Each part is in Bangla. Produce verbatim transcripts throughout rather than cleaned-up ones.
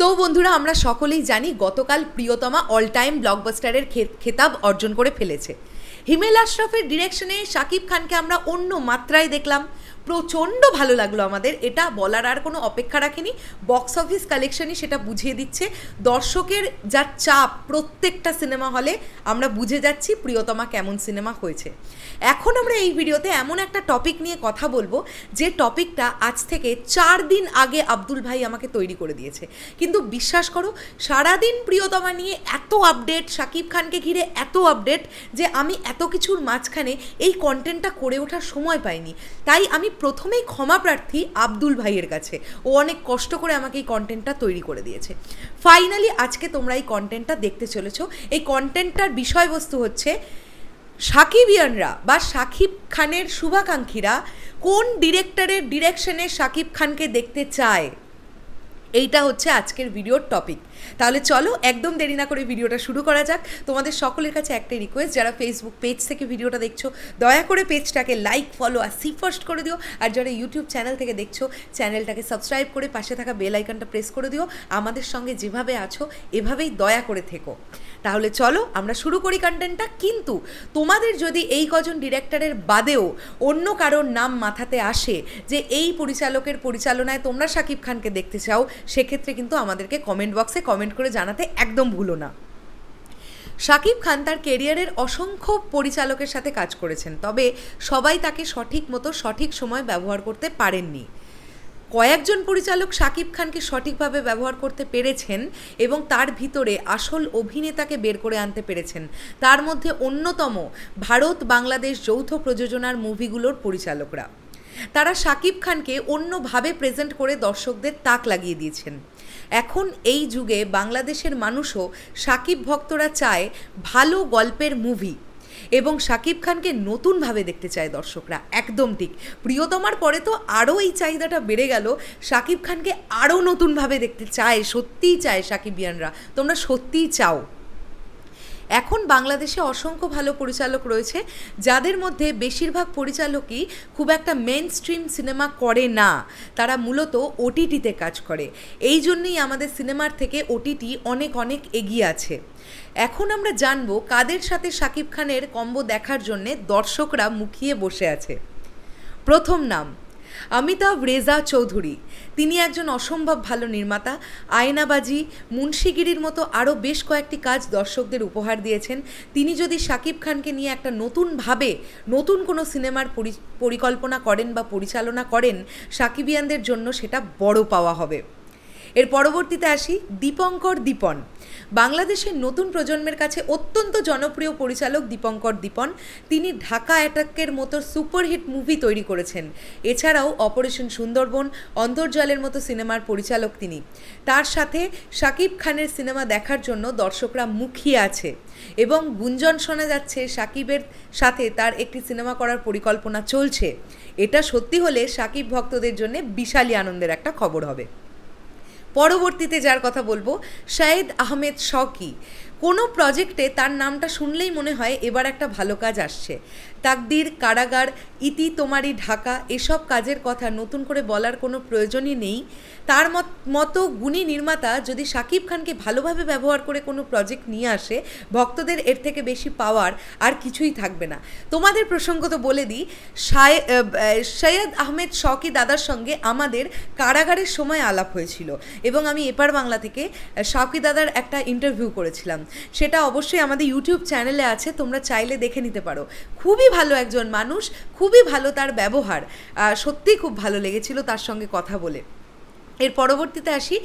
তো বন্ধুরা আমরা সকলেই জানি গতকাল প্রিয়তমা অল টাইম ব্লকবাস্টারের খেতাব অর্জন করে ফেলেছে। হিমেল আশরাফের ডিরেকশনে শাকিব খানকে আমরা অন্য মাত্রায় দেখলাম, প্রচণ্ড ভালো লাগলো আমাদের। এটা বলার আর কোনো অপেক্ষা রাখেনি, বক্স অফিস কালেকশনই সেটা বুঝিয়ে দিচ্ছে। দর্শকের যা চাপ প্রত্যেকটা সিনেমা হলে, আমরা বুঝে যাচ্ছি প্রিয়তমা কেমন সিনেমা হয়েছে। এখন আমরা এই ভিডিওতে এমন একটা টপিক নিয়ে কথা বলবো যে টপিকটা আজ থেকে চার দিন আগে আব্দুল ভাই আমাকে তৈরি করে দিয়েছে, কিন্তু বিশ্বাস করো সারাদিন প্রিয়তমা নিয়ে এত আপডেট, শাকিব খানকে ঘিরে এত আপডেট যে আমি এত কিছুর মাঝখানে এই কন্টেন্টটা করে ওঠার সময় পাইনি। তাই আমি প্রথমেই ক্ষমা প্রার্থী আব্দুল ভাইয়ের কাছে, ও অনেক কষ্ট করে আমাকে এই কন্টেন্টটা তৈরি করে দিয়েছে। ফাইনালি আজকে তোমরা এই কন্টেন্টটা দেখতে চলেছো। এই কন্টেন্টটার বিষয়বস্তু হচ্ছে শাকিবিয়ানরা বা শাকিব খানের শুভাকাঙ্ক্ষীরা কোন ডিরেক্টরের ডিরেকশনে শাকিব খানকে দেখতে চায়, এইটা হচ্ছে আজকের ভিডিওর টপিক। তাহলে চলো একদম দেরি না করে ভিডিওটা শুরু করা যাক। তোমাদের সকলের কাছে একটাই রিকোয়েস্ট, যারা ফেসবুক পেজ থেকে ভিডিওটা দেখছো দয়া করে পেজটাকে লাইক, ফলো আর সি ফার্স্ট করে দিও। আর যারা ইউটিউব চ্যানেল থেকে দেখছো চ্যানেলটাকে সাবস্ক্রাইব করে পাশে থাকা বেল আইকনটা প্রেস করে দিও। আমাদের সঙ্গে যেভাবে আছো এভাবেই দয়া করে থেকো। তাহলে চলো আমরা শুরু করি কন্টেন্টটা। কিন্তু তোমাদের যদি এই কজন ডিরেক্টরের বাদেও অন্য কারোর নাম মাথাতে আসে যে এই পরিচালকের পরিচালনায় তোমরা শাকিব খানকে দেখতে চাও, সেক্ষেত্রে কিন্তু আমাদেরকে কমেন্ট বক্সে কমেন্ট করে জানাতে একদম ভুলো না। শাকিব খান তার কেরিয়ারের অসংখ্য পরিচালকের সাথে কাজ করেছেন, তবে সবাই তাকে সঠিক মতো সঠিক সময় ব্যবহার করতে পারেননি। কয়েকজন পরিচালক শাকিব খানকে সঠিকভাবে ব্যবহার করতে পেরেছেন এবং তার ভিতরে আসল অভিনেতাকে বের করে আনতে পেরেছেন। তার মধ্যে অন্যতম ভারত বাংলাদেশ যৌথ প্রযোজনার মুভিগুলোর পরিচালকরা। তারা শাকিব খানকে অন্যভাবে প্রেজেন্ট করে দর্শকদের তাক লাগিয়ে দিয়েছেন। এখন এই যুগে বাংলাদেশের মানুষও শাকিব ভক্তরা চায় ভালো গল্পের মুভি এবং শাকিব খানকে নতুনভাবে দেখতে চায় দর্শকরা। একদম ঠিক, প্রিয়তমার পরে তো আরও এই চাহিদাটা বেড়ে গেল, শাকিব খানকে আরও নতুনভাবে দেখতে চায়, সত্যিই চায় শাকিবিয়ানরা, তোমরা সত্যিই চাও। এখন বাংলাদেশে অসংখ্য ভালো পরিচালক রয়েছে, যাদের মধ্যে বেশিরভাগ পরিচালকই খুব একটা মেন স্ট্রিম সিনেমা করে না, তারা মূলত ওটিটিতে কাজ করে। এই জন্যই আমাদের সিনেমার থেকে ওটিটি অনেক অনেক এগিয়ে আছে। এখন আমরা জানবো কাদের সাথে শাকিব খানের কম্বো দেখার জন্যে দর্শকরা মুখিয়ে বসে আছে। প্রথম নাম অমিতাভ রেজা চৌধুরী। তিনি একজন অসম্ভব ভালো নির্মাতা। আয়নাবাজি, মুন্সিগিরির মতো আরও বেশ কয়েকটি কাজ দর্শকদের উপহার দিয়েছেন। তিনি যদি শাকিব খানকে নিয়ে একটা নতুনভাবে নতুন কোনো সিনেমার পরিকল্পনা করেন বা পরিচালনা করেন, শাকিবিয়ানদের জন্য সেটা বড় পাওয়া হবে। এর পরবর্তীতে আসি দীপঙ্কর দীপন। বাংলাদেশের নতুন প্রজন্মের কাছে অত্যন্ত জনপ্রিয় পরিচালক দীপঙ্কর দীপন। তিনি ঢাকা অ্যাটাকের মতো সুপারহিট মুভি তৈরি করেছেন। এছাড়াও অপারেশন সুন্দরবন, অন্তর্জালের মতো সিনেমার পরিচালক তিনি। তার সাথে শাকিব খানের সিনেমা দেখার জন্য দর্শকরা মুখিয়ে আছে এবং গুঞ্জন শোনা যাচ্ছে শাকিবের সাথে তার একটি সিনেমা করার পরিকল্পনা চলছে। এটা সত্যি হলে শাকিব ভক্তদের জন্য বিশালই আনন্দের একটা খবর হবে। পরবর্তীতে যার কথা বলবো শাহিদ আহমেদ শৌকি। কোনো প্রজেক্টে তার নামটা শুনলেই মনে হয় এবার একটা ভালো কাজ আসছে। তাকদির, কারাগার, ইতি তোমারি ঢাকা এসব কাজের কথা নতুন করে বলার কোনো প্রয়োজনই নেই। তার মতো গুণী নির্মাতা যদি শাকিব খানকে ভালোভাবে ব্যবহার করে কোনো প্রজেক্ট নিয়ে আসে, ভক্তদের এর থেকে বেশি পাওয়ার আর কিছুই থাকবে না। তোমাদের প্রসঙ্গত বলে দিই, সৈয়দ আহমেদ শৌকি দাদার সঙ্গে আমাদের কারাগারের সময় আলাপ হয়েছিল এবং আমি এপার বাংলা থেকে শৌকি দাদার একটা ইন্টারভিউ করেছিলাম। সেটা অবশ্যই আমাদের ইউটিউব চ্যানেলে আছে, তোমরা চাইলে দেখে নিতে পারো। খুবই ভালো একজন মানুষ, খুবই ভালো তার ব্যবহার, সত্যিই খুব ভালো লেগেছিল তার সঙ্গে কথা বলে। এর পরবর্তীতে আসি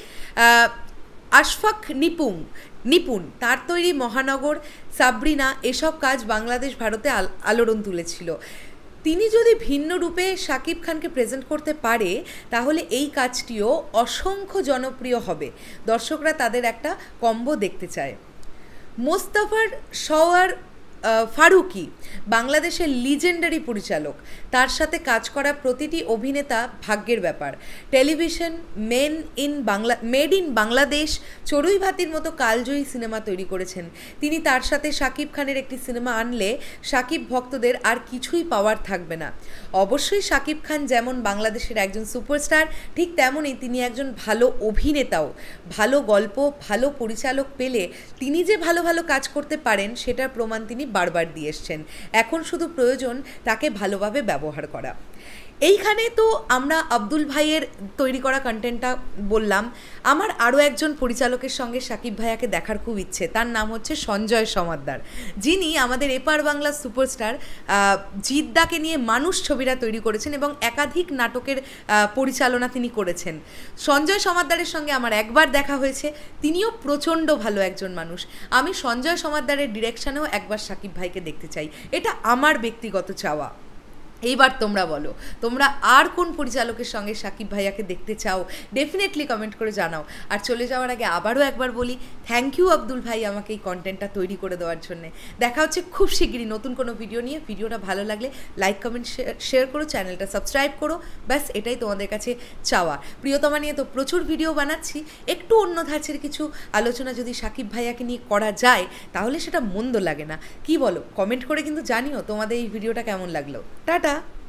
আশফাক নিপুণ নিপুণ তার তৈরি মহানগর, সাবরিনা এসব কাজ বাংলাদেশ ভারতে আলোড়ন তুলেছিল। তিনি যদি ভিন্ন রূপে শাকিব খানকে প্রেজেন্ট করতে পারে, তাহলে এই কাজটিও অসংখ্য জনপ্রিয় হবে। দর্শকরা তাদের একটা কম্বো দেখতে চায়। মোস্তফার সওয়ার ফারুকি বাংলাদেশের লিজেন্ডারি পরিচালক, তার সাথে কাজ করা প্রতিটি অভিনেতা ভাগ্যের ব্যাপার। Television men in Bangla made in Bangladesh চড়ুইভাতির মতো কালজয়ী সিনেমা তৈরি করেছেন তিনি। তার সাথে শাকিব খানের একটি সিনেমা আনলে শাকিব ভক্তদের আর কিছুই পাওয়ার থাকবে না। অবশ্যই শাকিব খান যেমন বাংলাদেশের একজন সুপারস্টার, ঠিক তেমনই তিনি একজন ভালো অভিনেতাও। ভালো গল্প, ভালো পরিচালক পেলে তিনি যে ভালো ভালো কাজ করতে পারেন সেটার প্রমাণ তিনি বারবার দিয়ে এসছেন। এখন শুধু প্রয়োজন তাকে ভালোভাবে ব্যবহার করা। এইখানে তো আমরা আব্দুল ভাইয়ের তৈরি করা কন্টেন্টটা বললাম। আমার আরও একজন পরিচালকের সঙ্গে শাকিব ভাইয়াকে দেখার খুব ইচ্ছে, তার নাম হচ্ছে সঞ্জয় সমাদ্দার, যিনি আমাদের এপার বাংলার সুপারস্টার জিদ্দাকে নিয়ে মানুষ ছবিটা তৈরি করেছেন এবং একাধিক নাটকের পরিচালনা তিনি করেছেন। সঞ্জয় সমাদ্দারের সঙ্গে আমার একবার দেখা হয়েছে, তিনিও প্রচণ্ড ভালো একজন মানুষ। আমি সঞ্জয় সমাদ্দারের ডিরেকশনেও একবার শাকিব ভাইকে দেখতে চাই, এটা আমার ব্যক্তিগত চাওয়া। এইবার তোমরা বলো, তোমরা আর কোন পরিচালকের সঙ্গে শাকিব ভাইয়াকে দেখতে চাও? ডেফিনেটলি কমেন্ট করে জানাও। আর চলে যাওয়ার আগে আবারও একবার বলি, থ্যাংক ইউ আব্দুল ভাই আমাকে এই কন্টেন্টটা তৈরি করে দেওয়ার জন্যে। দেখা হচ্ছে খুব শিগগিরই নতুন কোনো ভিডিও নিয়ে। ভিডিওটা ভালো লাগলে লাইক কমেন্ট শেয়ার করো, চ্যানেলটা সাবস্ক্রাইব করো, ব্যাস এটাই তোমাদের কাছে চাওয়া। প্রিয়তমা নিয়ে তো প্রচুর ভিডিও বানাচ্ছি, একটু অন্য ধাঁচের কিছু আলোচনা যদি শাকিব ভাইয়াকে নিয়ে করা যায় তাহলে সেটা মন্দ লাগে না। কি বলো? কমেন্ট করে কিন্তু জানিও তোমাদের এই ভিডিওটা কেমন লাগলো। টাটা।